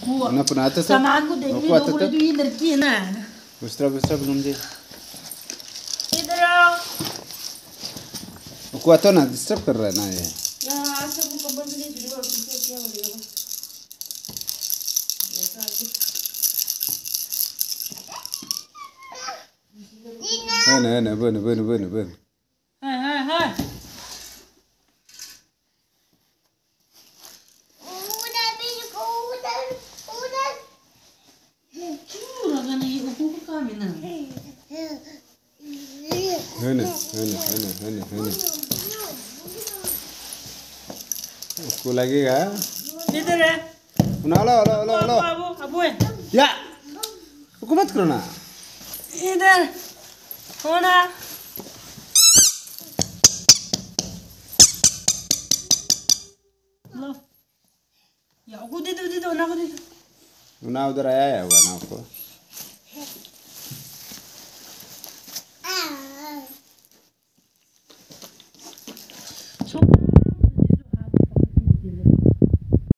ना पुनः आता था सामान को देख ली लोगों ने, तो ये लड़की है ना। दूसरा belum deh. इधर आओ। को आता ना डिस्टर्ब कर रहा है ना ये। यार सब कब्बन से नहीं जुड़ी, और किसी क्या बोलेगा बस। ना बन हाँ क्यों लगा नहीं ऊपर को काम है ना। उसको लगेगा। इधर है ना लो अबू है या उसको मत करो ना। इधर होना लो या को दे दो ना को दे दो ना उधर आया होगा ना आपको।